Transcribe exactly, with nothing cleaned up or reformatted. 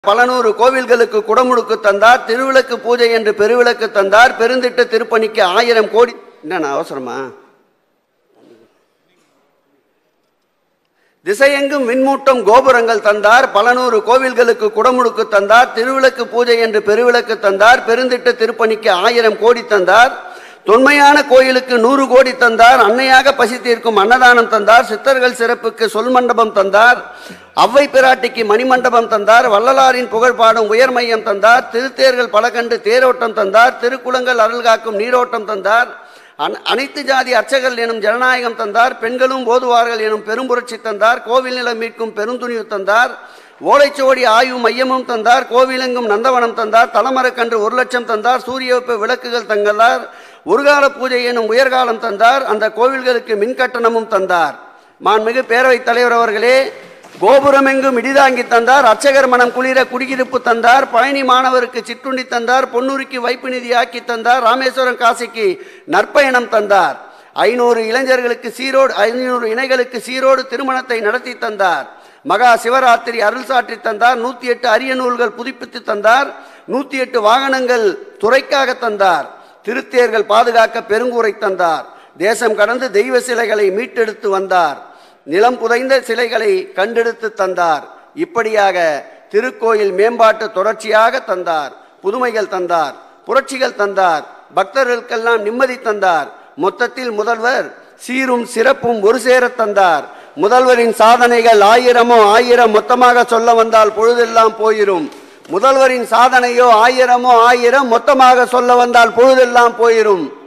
பல நூறு கோவில்களுக்கு குடமுழுக்கு தந்தார், திருவிளக்கு பூஜை என்று பெருவிளக்கு தந்தார், பெருந்திட்ட திருப்பணிக்கு ஆயிரம் கோடி. என்ன அவசரமா? திசையெங்கும் மின்மூட்டம் கோபுரங்கள் தந்தார், பல நூறு கோவில்களுக்கு குடமுழுக்கு தந்தார், திருவிளக்கு பூஜை என்று பெருவிளக்கு தந்தார், பெருந்திட்ட திருப்பணிக்கு ஆயிரம் கோடி தந்தார், தொன்மையான கோயிலுக்கு நூறு கோடி தந்தார், அன்னையாக பசி தீர்க்கும் அன்னதானம் தந்தார், சித்தர்கள் சிறப்புக்கு சொல் மண்டபம் தந்தார், அவ்வை பிராட்டிக்கு மணிமண்டபம் தந்தார், வள்ளலாரின் புகழ் பாடும் உயர் மையம் தந்தார், திருத்தேர்கள் பல கண்டு தேரோட்டம் தந்தார், திருக்குளங்கள் அருள் காக்கும் நீரோட்டம் தந்தார், அனைத்து ஜாதி அர்ச்சகர்கள் எனும் ஜனநாயகம் தந்தார், பெண்களும் போதுவார்கள் எனும் பெரும்புரட்சி தந்தார், கோவில் நிலம் மீட்கும் பெருந்துணிவு தந்தார், ஓலைச்சுவடி ஆய்வு மையமும் தந்தார், கோவிலெங்கும் நந்தவனம் தந்தார், தலைமரக்கன்று ஒரு லட்சம் தந்தார், சூரிய வெப்ப விளக்குகள் தந்தார், ஒருகால பூஜை எனும் உயர்காலம் தந்தார், அந்த கோவில்களுக்கு மின் கட்டணமும் தந்தார். மாண்புமிகு பேரவைத் தலைவர் அவர்களே, கோபுரமெங்கும் இடிதாங்கி தந்தார், அர்ச்சகர் மனம் குளிர குடியிருப்பு தந்தார், பழனி மாணவருக்கு சிற்றுண்டி தந்தார், பொன்னூருக்கு வைப்பு நிதி ஆக்கி தந்தார், ராமேஸ்வரம் காசிக்கு நற்பயணம் தந்தார், ஐநூறு இளைஞர்களுக்கு சீரோடு ஐநூறு இணைகளுக்கு சீரோடு திருமணத்தை நடத்தி தந்தார், மகா சிவராத்திரி அருள் சாற்றி தந்தார், நூத்தி எட்டு அரிய நூல்கள் புதுப்பித்து தந்தார், நூத்தி எட்டு வாகனங்கள் துறைக்காக தந்தார், திருத்தேர்கள் பாதுகாக்க பெருங்கூரை தந்தார், தேசம் கடந்து தெய்வ சிலைகளை மீட்டெடுத்து வந்தார், நிலம் புதைந்த சிலைகளை கண்டெடுத்து தந்தார். இப்படியாக திருக்கோயில் மேம்பாட்டு தொடர்ச்சியாக தந்தார், புதுமைகள் தந்தார், புரட்சிகள் தந்தார், பக்தர்களுக்கெல்லாம் நிம்மதி தந்தார். மொத்தத்தில் முதல்வர் சீரும் சிறப்பும் ஒரு சேர தந்தார். முதல்வரின் சாதனைகள் ஆயிரமோ ஆயிரம், மொத்தமாக சொல்ல வந்தால் பொழுதெல்லாம் போயிரும். முதல்வரின் சாதனையோ ஆயிரமோ ஆயிரம், மொத்தமாக சொல்ல வந்தால் பொழுதெல்லாம் போயிரும்.